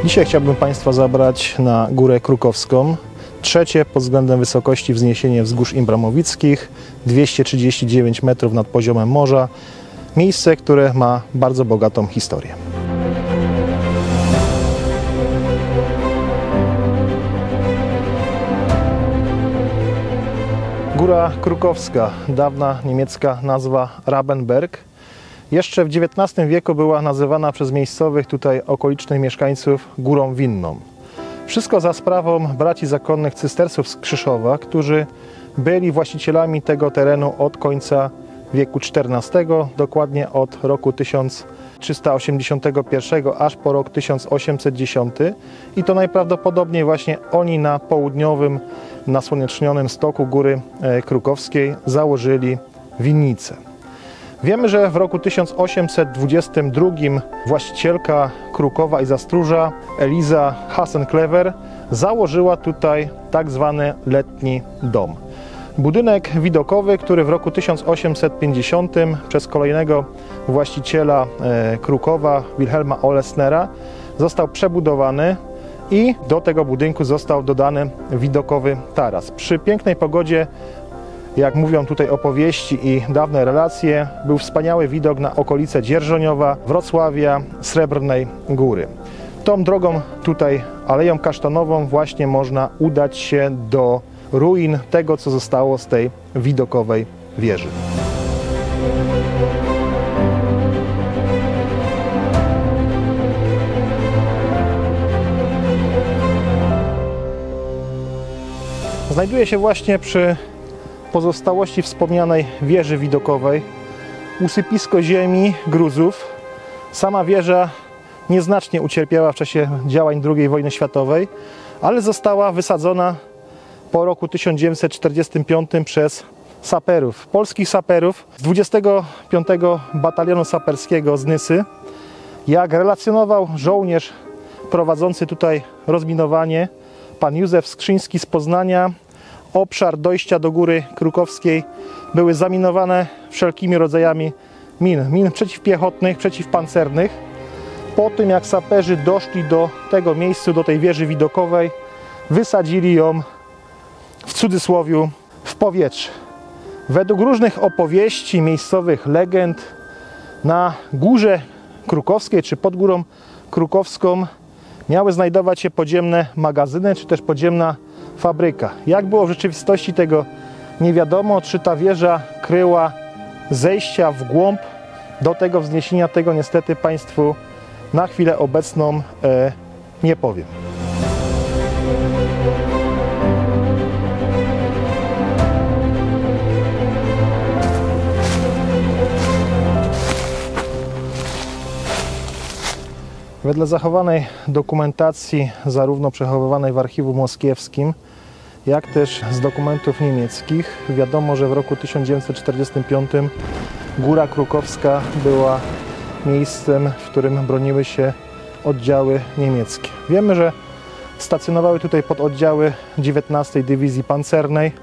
Dzisiaj chciałbym Państwa zabrać na Górę Krukowską. Trzecie pod względem wysokości wzniesienie wzgórz Imbramowickich, 239 metrów nad poziomem morza. Miejsce, które ma bardzo bogatą historię. Góra Krukowska, dawna niemiecka nazwa Rabenberg. Jeszcze w XIX wieku była nazywana przez miejscowych tutaj okolicznych mieszkańców Górą Winną. Wszystko za sprawą braci zakonnych cystersów z Krzyszowa, którzy byli właścicielami tego terenu od końca wieku XIV, dokładnie od roku 1381 aż po rok 1810. I to najprawdopodobniej właśnie oni na południowym, nasłonecznionym stoku Góry Krukowskiej założyli winnicę. Wiemy, że w roku 1822 właścicielka Krukowa i Zastróża, Eliza Hasenklever, założyła tutaj tak zwany letni dom. Budynek widokowy, który w roku 1850 przez kolejnego właściciela Krukowa, Wilhelma Olesnera, został przebudowany i do tego budynku został dodany widokowy taras. Przy pięknej pogodzie, jak mówią tutaj opowieści i dawne relacje, był wspaniały widok na okolice Dzierżoniowa, Wrocławia, Srebrnej Góry. Tą drogą tutaj, Aleją Kasztanową, właśnie można udać się do ruin tego, co zostało z tej widokowej wieży. Znajduje się właśnie przy pozostałości wspomnianej wieży widokowej usypisko ziemi, gruzów. Sama wieża nieznacznie ucierpiała w czasie działań II wojny światowej, ale została wysadzona po roku 1945 przez saperów, polskich saperów z 25 Batalionu Saperskiego z Nysy. Jak relacjonował żołnierz prowadzący tutaj rozminowanie, pan Józef Skrzyński z Poznania, obszar dojścia do Góry Krukowskiej były zaminowane wszelkimi rodzajami min przeciwpiechotnych, przeciwpancernych. Po tym, jak saperzy doszli do tego miejsca, do tej wieży widokowej, wysadzili ją w cudzysłowiu w powietrze. Według różnych opowieści, miejscowych legend, na Górze Krukowskiej czy pod Górą Krukowską miały znajdować się podziemne magazyny, czy też podziemna fabryka. Jak było w rzeczywistości, tego nie wiadomo. Czy ta wieża kryła zejścia w głąb do tego wzniesienia, tego niestety Państwu na chwilę obecną nie powiem. Wedle zachowanej dokumentacji, zarówno przechowywanej w archiwum moskiewskim, jak też z dokumentów niemieckich, wiadomo, że w roku 1945 Góra Krukowska była miejscem, w którym broniły się oddziały niemieckie. Wiemy, że stacjonowały tutaj pododdziały 19 Dywizji Pancernej,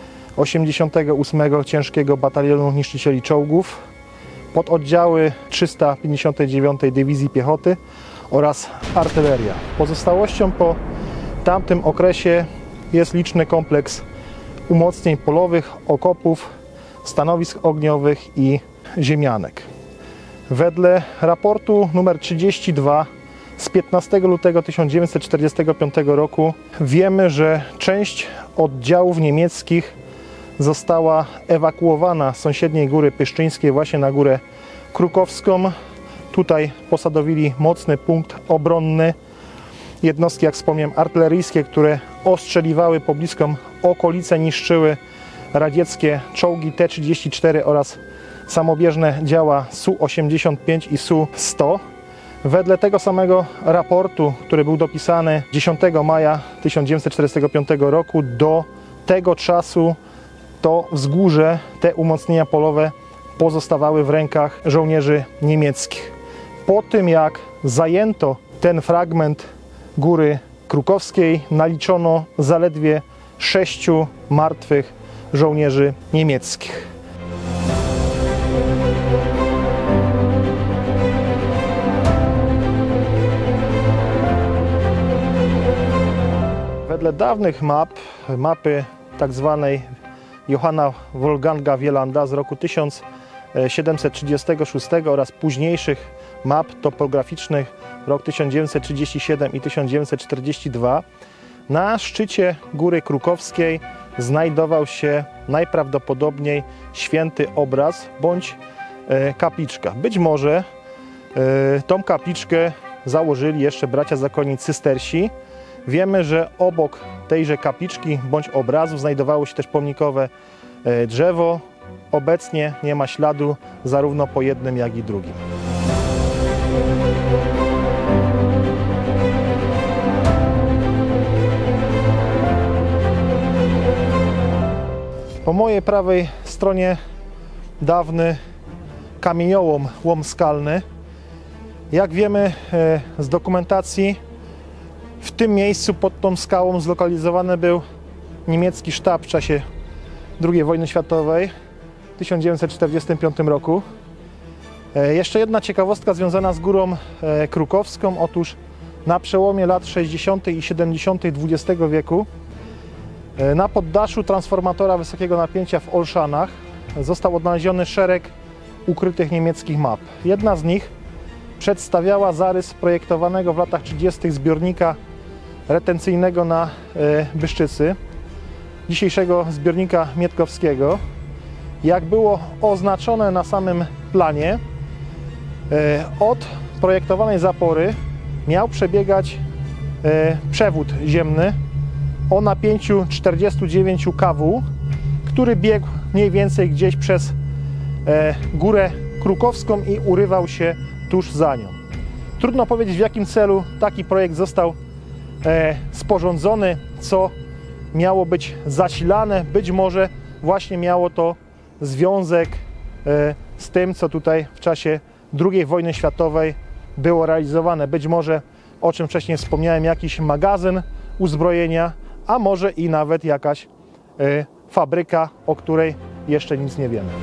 88 Ciężkiego Batalionu Niszczycieli Czołgów, pododdziały 359 Dywizji Piechoty oraz artyleria. Pozostałością po tamtym okresie jest liczny kompleks umocnień polowych, okopów, stanowisk ogniowych i ziemianek. Wedle raportu nr 32 z 15 lutego 1945 roku wiemy, że część oddziałów niemieckich została ewakuowana z sąsiedniej Góry Pyszczyńskiej właśnie na Górę Krukowską. Tutaj posadowili mocny punkt obronny. Jednostki, jak wspomniałem, artyleryjskie, które ostrzeliwały pobliską okolicę, niszczyły radzieckie czołgi T-34 oraz samobieżne działa Su-85 i Su-100. Wedle tego samego raportu, który był dopisany 10 maja 1945 roku, do tego czasu to wzgórze, te umocnienia polowe pozostawały w rękach żołnierzy niemieckich. Po tym, jak zajęto ten fragment Góry Krukowskiej, naliczono zaledwie 6 martwych żołnierzy niemieckich. Wedle dawnych mapy tak zwanej Johanna Wolfganga Wielanda z roku 1736 oraz późniejszych map topograficznych rok 1937 i 1942, na szczycie Góry Krukowskiej znajdował się najprawdopodobniej święty obraz bądź kapliczka. Być może tą kapliczkę założyli jeszcze bracia zakonni cystersi. Wiemy, że obok tejże kapliczki bądź obrazu znajdowało się też pomnikowe drzewo. Obecnie nie ma śladu zarówno po jednym, jak i drugim. Po mojej prawej stronie dawny kamieniołom, łom skalny. Jak wiemy z dokumentacji, w tym miejscu pod tą skałą zlokalizowany był niemiecki sztab w czasie II wojny światowej w 1945 roku. Jeszcze jedna ciekawostka związana z Górą Krukowską. Otóż na przełomie lat 60. i 70. XX wieku na poddaszu transformatora wysokiego napięcia w Olszanach został odnaleziony szereg ukrytych niemieckich map. Jedna z nich przedstawiała zarys projektowanego w latach 30. zbiornika retencyjnego na Byszczycy, dzisiejszego zbiornika Mietkowskiego. Jak było oznaczone na samym planie, od projektowanej zapory miał przebiegać przewód ziemny o napięciu 49 kV, który biegł mniej więcej gdzieś przez Górę Krukowską i urywał się tuż za nią. Trudno powiedzieć, w jakim celu taki projekt został sporządzony, co miało być zasilane. Być może właśnie miało to związek z tym, co tutaj w czasie II wojny światowej było realizowane. Być może, o czym wcześniej wspomniałem, jakiś magazyn uzbrojenia, a może i nawet jakaś fabryka, o której jeszcze nic nie wiemy.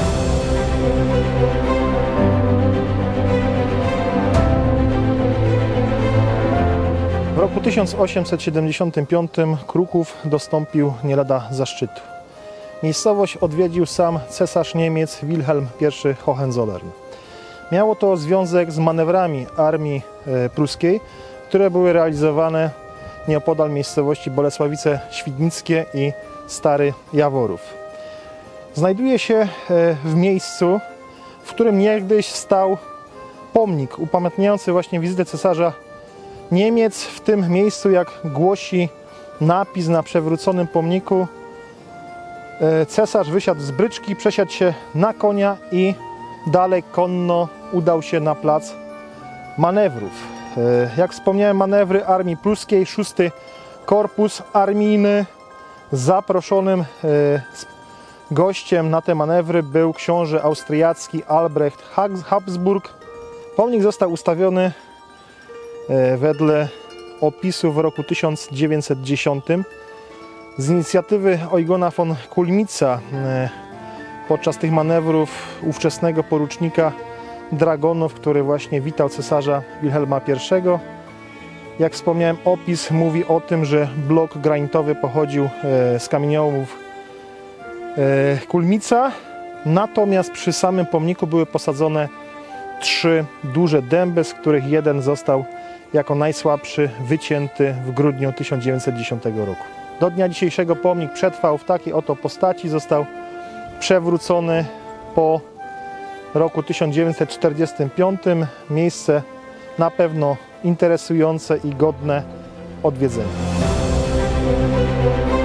W roku 1875 Kruków dostąpił nie lada zaszczytu. Miejscowość odwiedził sam cesarz Niemiec Wilhelm I Hohenzollern. Miało to związek z manewrami armii pruskiej, które były realizowane nieopodal miejscowości Bolesławice-Świdnickie i Stary Jaworów. Znajduje się w miejscu, w którym niegdyś stał pomnik upamiętniający właśnie wizytę cesarza Niemiec. W tym miejscu, jak głosi napis na przewróconym pomniku, cesarz wysiadł z bryczki, przesiadł się na konia i dalej konno udał się na plac manewrów. Jak wspomniałem, manewry armii pruskiej, 6. Korpus Armijny. Zaproszonym gościem na te manewry był książę austriacki Albrecht Habsburg. Pomnik został ustawiony wedle opisu w roku 1910 z inicjatywy Eugena von Kulmica podczas tych manewrów ówczesnego porucznika dragonów, który właśnie witał cesarza Wilhelma I. Jak wspomniałem, opis mówi o tym, że blok granitowy pochodził z kamieniołomów Kulmica, natomiast przy samym pomniku były posadzone 3 duże dęby, z których jeden został jako najsłabszy wycięty w grudniu 1910 roku. Do dnia dzisiejszego pomnik przetrwał w takiej oto postaci, został przewrócony po roku 1945. Miejsce na pewno interesujące i godne odwiedzenia.